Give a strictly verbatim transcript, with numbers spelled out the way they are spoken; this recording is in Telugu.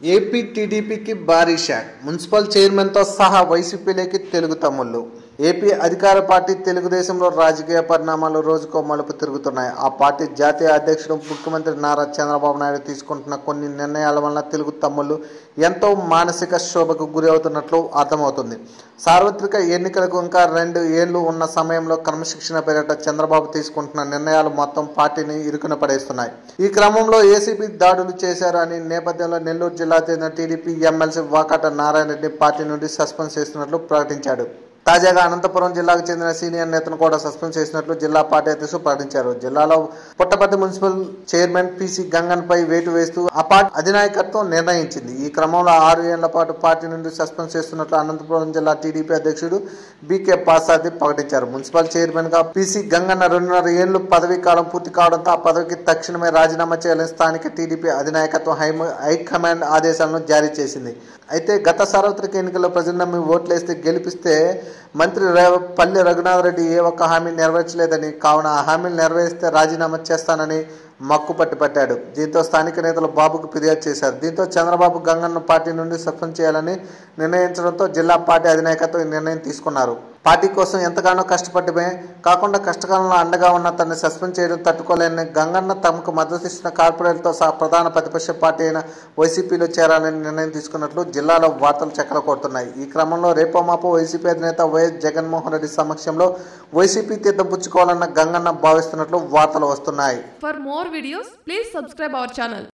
ఏపీ టీడీపీకి భారీ షాక్. మున్సిపల్ చైర్మన్తో సహా వైసీపీలోకి తెలుగు తమ్ముళ్లు. ఏపీ అధికార పార్టీ తెలుగుదేశంలో రాజకీయ పరిణామాలు రోజుకో మలుపు తిరుగుతున్నాయి. ఆ పార్టీ జాతీయ అధ్యక్షుడు ముఖ్యమంత్రి నారా చంద్రబాబు నాయుడు తీసుకుంటున్న కొన్ని నిర్ణయాల వలన తెలుగు తమ్ముళ్లు ఎంతో మానసిక శోభకు గురి అవుతున్నట్లు అర్థమవుతుంది. సార్వత్రిక ఎన్నికలకు ఇంకా రెండు ఏళ్లు ఉన్న సమయంలో క్రమశిక్షణ పేరిట చంద్రబాబు తీసుకుంటున్న నిర్ణయాలు మొత్తం పార్టీని ఇరుకున పడేస్తున్నాయి. ఈ క్రమంలో ఏసీబీ దాడులు చేశారు అని నేపథ్యంలో నెల్లూరు జిల్లా చెందిన టీడీపీ ఎమ్మెల్సీ వాకాట నారాయణ రెడ్డి పార్టీ నుండి సస్పెండ్ చేస్తున్నట్లు ప్రకటించాడు. తాజాగా అనంతపురం జిల్లాకు చెందిన సీనియర్ నేతను కూడా సస్పెండ్ చేసినట్లు జిల్లా పార్టీ అధ్యక్షులు ప్రకటించారు. జిల్లాలో Puttaparthi municipal chairman PC Gangan పై వేటు వేస్తూ ఆ పార్టీ అధినాయకత్వం నిర్ణయించింది. ఈ క్రమంలో ఆరు ఏళ్ల పాటు పార్టీ నుండి సస్పెండ్ చేస్తున్నట్లు అనంతపురం జిల్లా టీడీపీ అధ్యక్షుడు బీకే పాసాది ప్రకటించారు. మున్సిపల్ చైర్మన్ గా పీసీ గంగన్న రెండున్నర ఏళ్లు పదవీ కాలం పూర్తి కావడంతో ఆ పదవికి తక్షణమే రాజీనామా చేయాలని స్థానిక టీడీపీ అధినాయకత్వం హైకమాండ్ ఆదేశాలను జారీ చేసింది. అయితే గత సార్వత్రిక ఎన్నికల్లో ప్రజలు నమ్మి ఓట్లేస్తే గెలిపిస్తే మంత్రి పల్లె రఘునాథ్ రెడ్డి ఏ ఒక్క హామీ నెరవేర్చలేదని, కావున ఆ హామీలు నెరవేరిస్తే రాజీనామా చేస్తానని మక్కు పట్టి పట్టాడు. దీంతో స్థానిక నేతలు బాబుకు ఫిర్యాదు చేశారు. దీంతో చంద్రబాబు గంగన్ను పార్టీ నుండి సస్పెండ్ చేయాలని నిర్ణయించడంతో జిల్లా పార్టీ అధినాయకత్వం ఈ నిర్ణయం తీసుకున్నారు. పార్టీ కోసం ఎంతగానో కష్టపడమే కాకుండా కష్టకాలంలో అండగా ఉన్న తనని సస్పెండ్ చేయడం తట్టుకోలేని గంగన్న తమకు మద్దతిస్తున్న కార్పొరేట్లతో సహా ప్రధాన ప్రతిపక్ష పార్టీ అయిన వైసీపీలో చేరాలని నిర్ణయం తీసుకున్నట్లు జిల్లాలో వార్తలు చక్కర కొడుతున్నాయి. ఈ క్రమంలో రేపోమాపో వైసీపీ అధినేత వైఎస్ జగన్మోహన్ రెడ్డి సమక్షంలో వైసీపీ తీర్థం పుచ్చుకోవాలన్న గంగన్న భావిస్తున్నట్లు వార్తలు వస్తున్నాయి. For more videos, please subscribe our channel.